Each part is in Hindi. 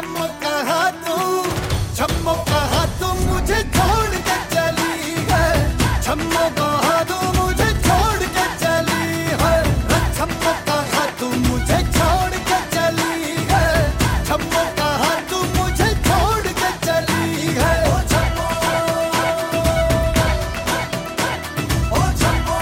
छम्मो कहाँ तू, छम्मो कहाँ तू मुझे छोड़ के चली है, छम्मो कहाँ तू मुझे छोड़ के चली है, छम्मो कहाँ तू मुझे छोड़ के चली है, छम्मो कहाँ तू मुझे छोड़ के चली है। ओ छम्मो, ओ छम्मो।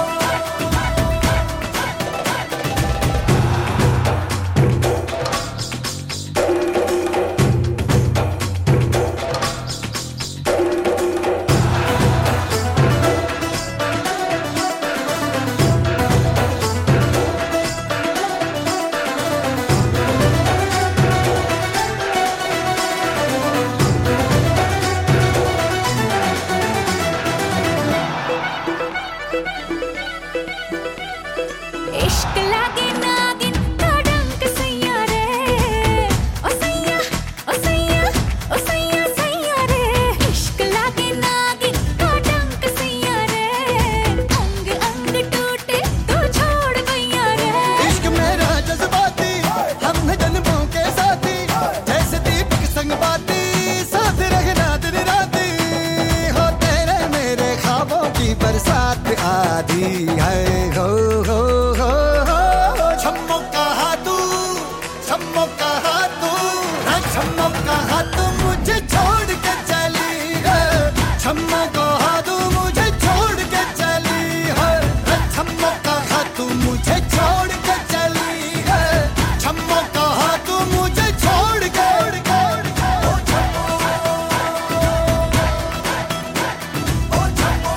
इश्क लागे नागिन का डंक सैया रे, ओ सैया ओ सैया ओ सैया सैया रे। इश्क लागे नागिन का डंक सैया रे, अंग अंग टूटे तू छोड़ गैया रे। इश्क मेरा जज्बाती, हम जन्मों के साथी, जैसे दीपक संग बाती, साथ रहना दिन राती, हो तेरे मेरे ख्वाबों की बरसात आधी है। हो छम्मो कहाँ तू, छम्मो कहाँ तू, छम्मो कहाँ तू मुझे छोड़ के चली है, छम्मो कहाँ तू मुझे छोड़ के चली है, छम्मो कहाँ तू मुझे छोड़ के चली है, छम्मो कहाँ तू मुझे छोड़ के। ओ छम्मो, ओ छम्मो।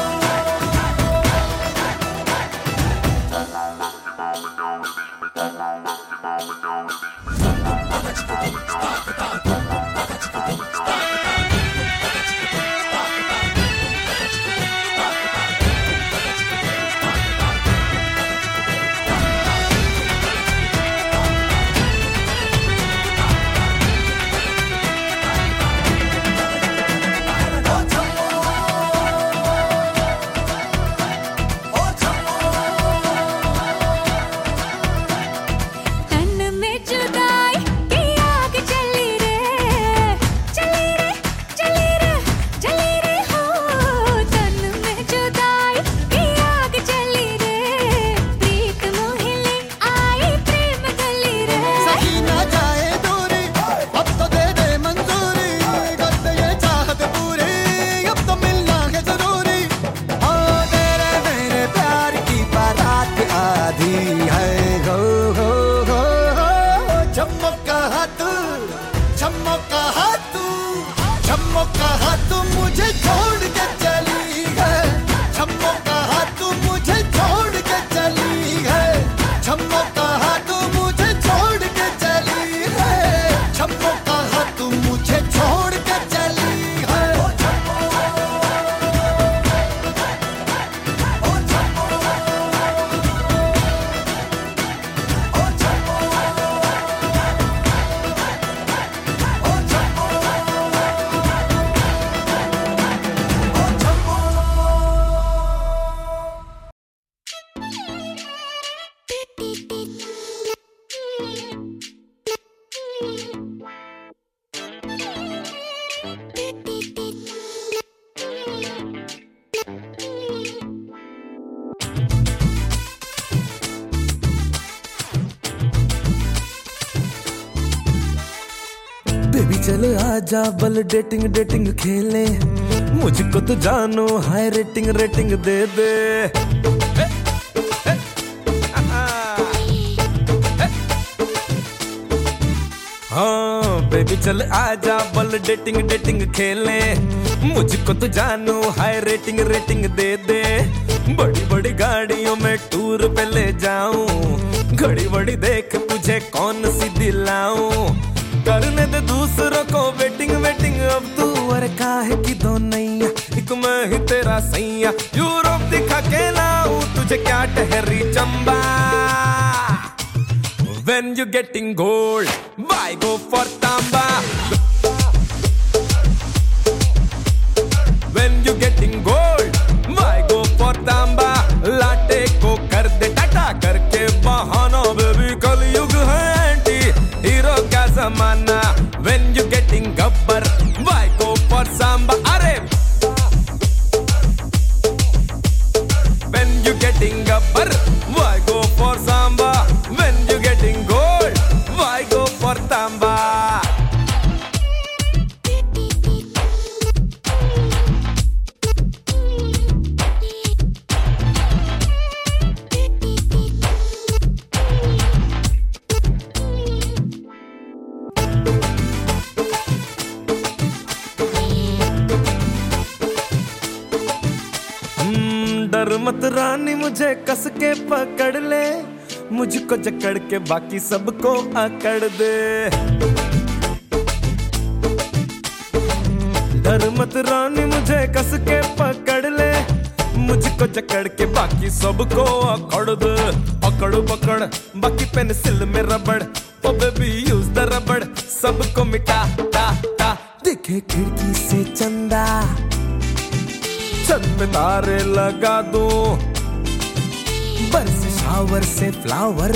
तन में जुदाई की आग चली रे, चली रे चली रे चली रे हो। तन में जुदाई की आग चली रे, प्रीत मोहिले आई प्रेम गली रे। सही ना जाए दूरी, अब तो दे दे मंजूरी, कर दे ये चाहत पूरी, अब तो मिलना है जरूरी। ओ तेरे मेरे प्यार की बारात आधी है। हो छम्मो कहाँ तू, छम्मो कहाँ तू, छम्मो कहाँ तू मुझे छोड़ के चली है, छम्मो कहाँ तू मुझे छोड़ के चली है, छम्मो कहाँ तू मुझे छोड़ के चली है, छम्मो कहाँ तू मुझे छोड़ के चली है। ओ छम्मो, ओ छम्मो, ओ छम्मो, ओ छम्मो, ओ छम्मो। बेबी चले आजा बल डेटिंग डेटिंग खेले, मुझको तो जानो हाई रेटिंग रेटिंग दे दे। हाँ बेबी चल आजा बल डेटिंग डेटिंग खेले, मुझको तो जानो हाई रेटिंग रेटिंग दे दे। बड़ी बड़ी गाड़ियों में टूर पे ले जाऊं, घड़ी बड़ी देख तुझे कौन सी दिलाऊं। करने दे दूसरों को वेटिंग वेटिंग, अब तू और काहे की दो नैया, एक मैं ही तेरा सैया। यूरोप दिखा के लाऊं तुझे क्या ठहरी Chamba. When you getting gold, why go for tamba? When you getting gold, why go for tamba? लाटे को कर दे टाटा करके बहाना, बेबी कलयुग है एंटी हीरो का जमाना। for tamba. डर मत रानी मुझे कस के पकड़ ले, मुझको जकड़ के बाकी सबको अकड़ दे। डर मत रानी मुझे कस के पकड़ ले, मुझको जकड़ के बाकी सबको अकड़ दे। अकड़ पकड़ बाकी पेंसिल में रबड़, ओ बेबी यूज द रबड़, सबको मिटा टा टा। दिखे खिड़की से चंदा, छत पे तारे लगा दूं, बरस शावर से फ्लावर,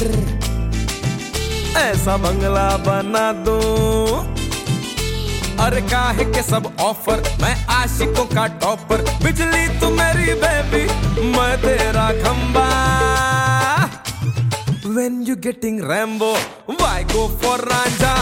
ऐसा बंगला बना दूं। अरे काहे के सब ऑफर, मैं आशिकों का टॉपर, बिजली तू मेरी बेबी, मैं तेरा खंबा। When you getting Rambo, why go for Ranja?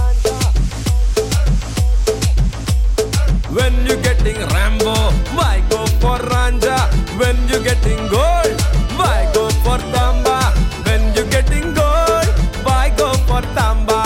When you getting Rambo, why go for Ranja? When you getting gold, why go for Tamba? When you getting gold, why go for Tamba?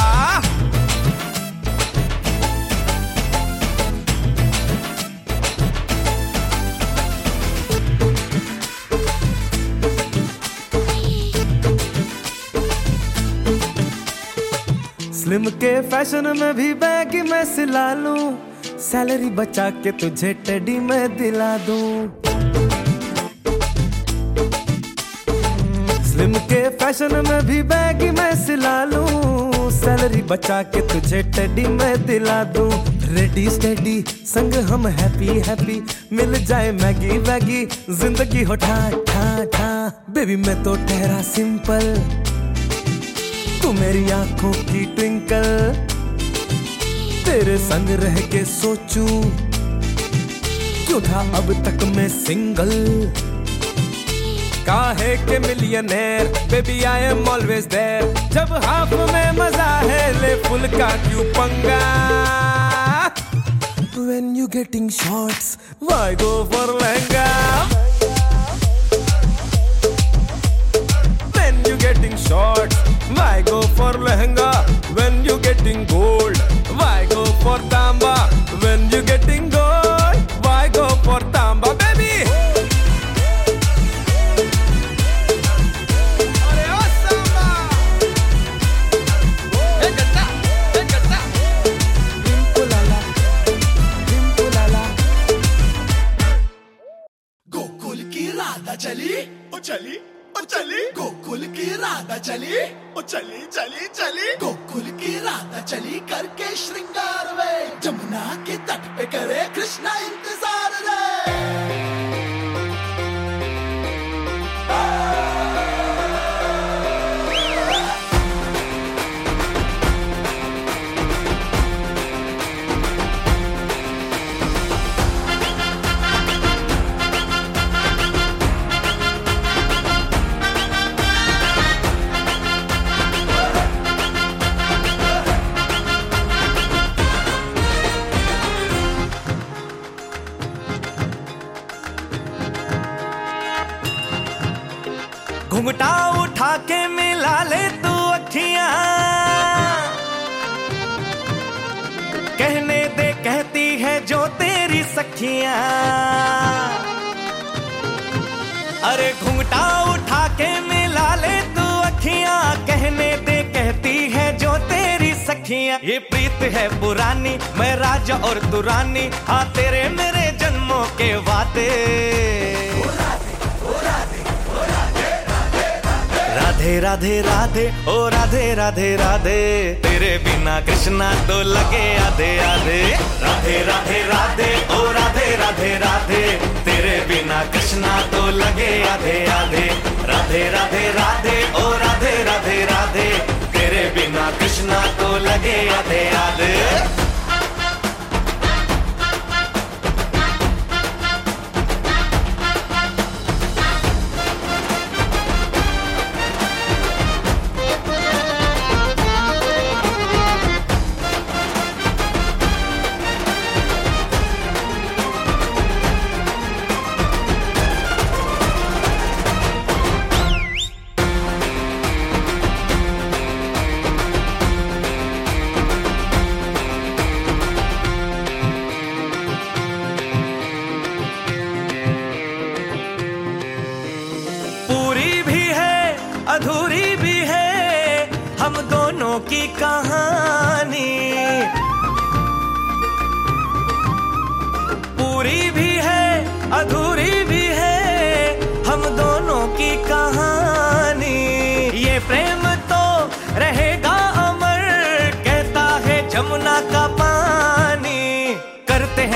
Slim के फैशन में भी बैगी मैं सिला लूं, सैलरी बचा के तुझे टेडी मैं दिला दूं। स्लिम के फैशन में भी बैगी मैं सिला लूं, सैलरी बचा के तुझे टेडी मैं दिला दूं। रेडी स्टेडी संग हम हैप्पी हैप्पी, मिल जाए मैगी वैगी, जिंदगी हो ठा ठा ठा। बेबी मैं तो ठहरा सिंपल, तू मेरी आंखों की ट्विंकल, तेरे संग रह के सोचूं, क्यों था अब तक मैं सिंगल। काहे के millionaire, baby I am always there, जब हाफ में मजा है ले फुल का क्यों पंगा। When you getting shorts, why go for lehenga? When you getting shorts, why go for lehenga? When you getting gold, why go for tamba? When you getting gold, why go for tamba, baby? Arey o samba, hey gatta, dimpulala, dimpulala. Gokul की राधा चली, ओ चली, ओ चली। गोकुल की राधा चली, ओ चली चली चली। गोकुल की राधा चली करके श्रृंगार वे, जमुना के तट पे करे कृष्णा इंतजार रे। घुंघटा उठा के मिला ले तू अखियां, कहने दे कहती है जो तेरी सखियां। अरे घुंघटा उठा के मिला ले तू अखियां, कहने दे कहती है जो तेरी सखियां। ये प्रीत है पुरानी, मैं राजा और तू रानी, हाँ तेरे मेरे जन्मों के वादे। राधे राधे राधे ओ राधे राधे राधे, तेरे बिना कृष्णा तो लगे आधे आधे। राधे राधे राधे ओ राधे राधे राधे, तेरे बिना कृष्णा तो लगे आधे आधे। राधे राधे राधे ओ राधे राधे राधे, तेरे बिना कृष्णा तो लगे आधे आधे।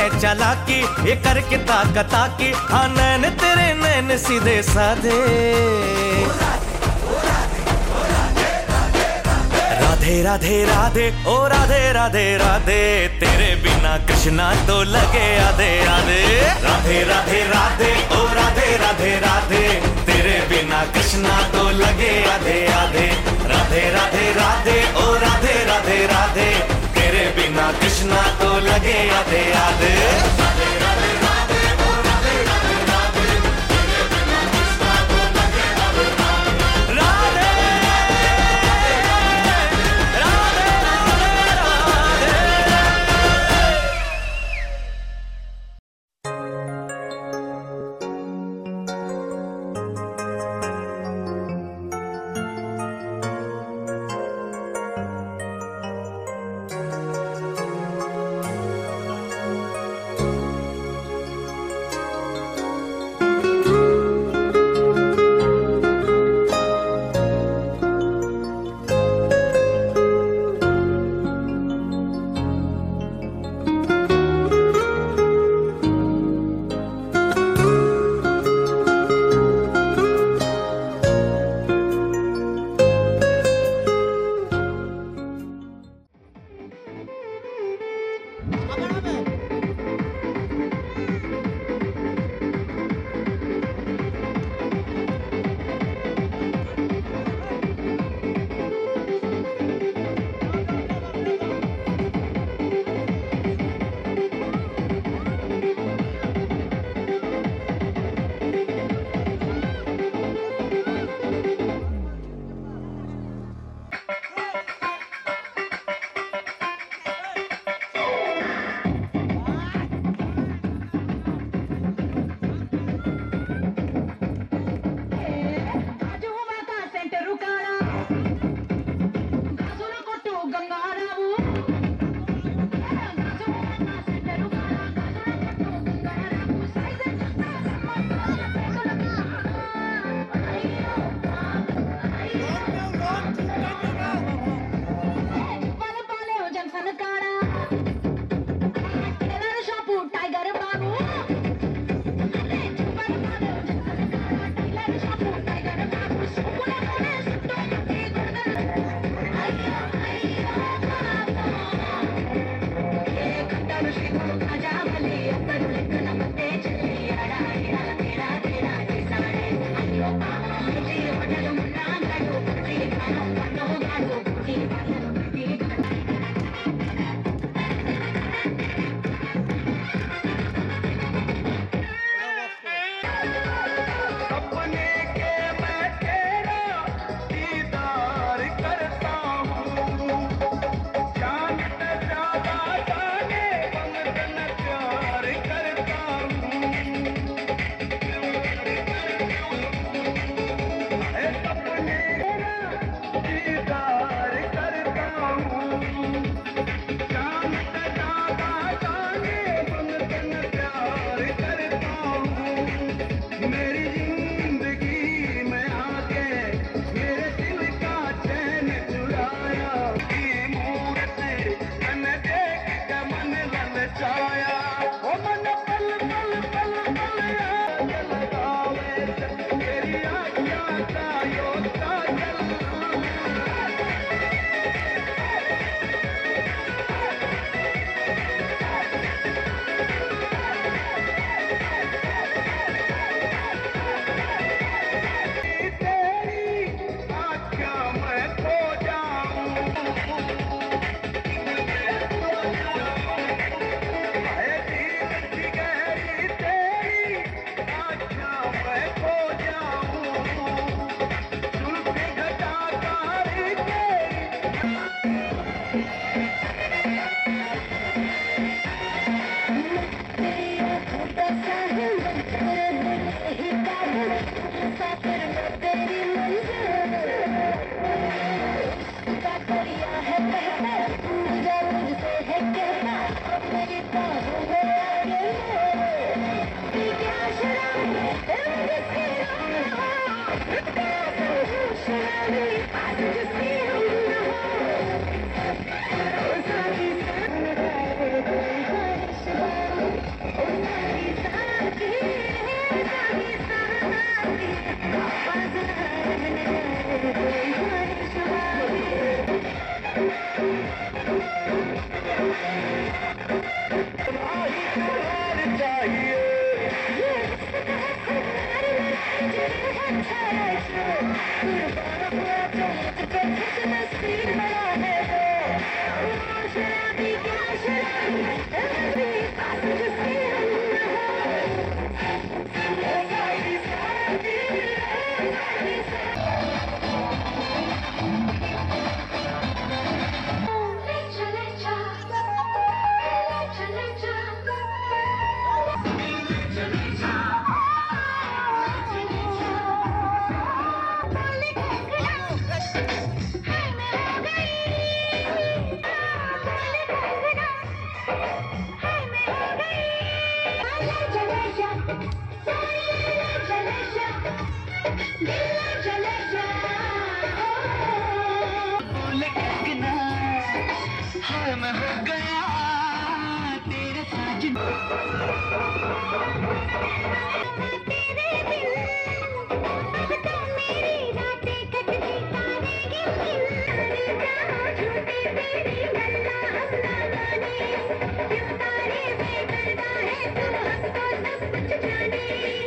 चालाकी, ये करके ताकी, हाँ नैन तेरे नैन सीधे साधे। राधे राधे राधे ओ राधे राधे राधे, तेरे बिना कृष्णा तो लगे आधे आधे। राधे राधे राधे ओ राधे राधे राधे, तेरे बिना कृष्णा तो लगे आधे आधे। राधे राधे राधे ओ राधे राधे राधे, तेरे बिना कृष्णा तो लगे आधे आधे। राधे राधे राधे ओ राधे राधे राधे, तेरे बिना कृष्णा तो लगे आधे आधे। राधे मैं हो गया तेरे साजन तेरे दिल अब तो मेरी रातें कटती तारे गिन गिन झूठे तेरी गल्ला हम ना माने क्यों तारे बेपर्दा है तू हमको सब कुछ जाने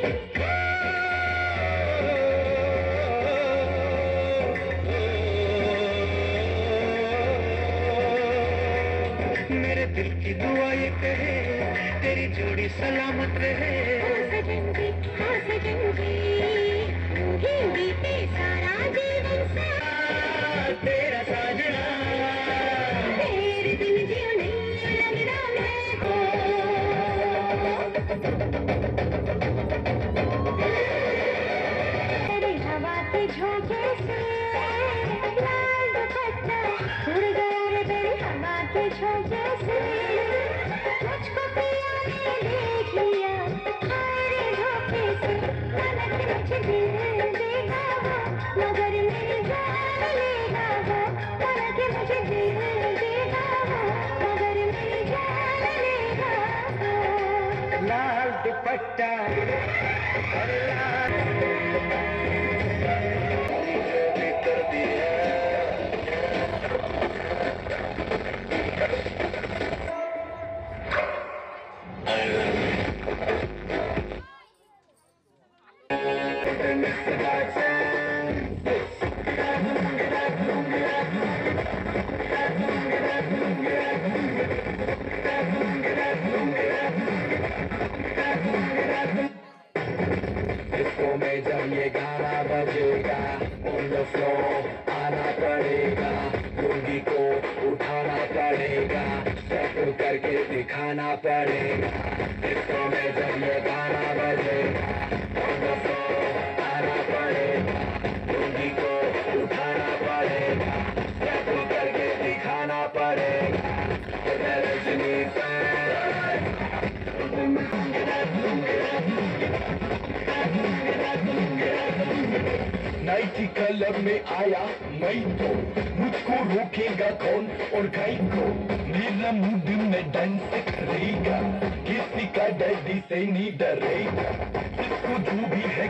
दिल की दुआ ये कहे तेरी जोड़ी सलामत रहे सजन जी ही बीते सारा जीवन सा तेरा साजना तेरे बिन जियो नहीं लगना मेरे को तेरी हवा के झोंके से लाल दुपट्टा उड़ गया रे तेरी हवा के झोंके से मुझको पिया ने देख लिया हमारे धोखे से पलक मुझे दिल देगा वो मगर मेरी जान लेगा वो पलक मुझे दिल देगा वो मगर मेरी जान लेगा वो लाल दुपट्टा में जब ये गाना बजेगा ऑन द फ्लोर आना पड़ेगा लुंगी को उठाना पड़ेगा स्टेप करके दिखाना पड़ेगा डिस्को में जब ये गाना बजेगा ऑन द फ्लोर आना पड़ेगा लुंगी को उठाना पड़ेगा स्टेप करके दिखाना पड़ेगा रजनी नाइटी क्लब में आया मैं तो मुझको रोकेगा कौन और गाय को मेरा मूड में डांस करेगा किसी का डैडी से नहीं डरेगा इसको जो भी है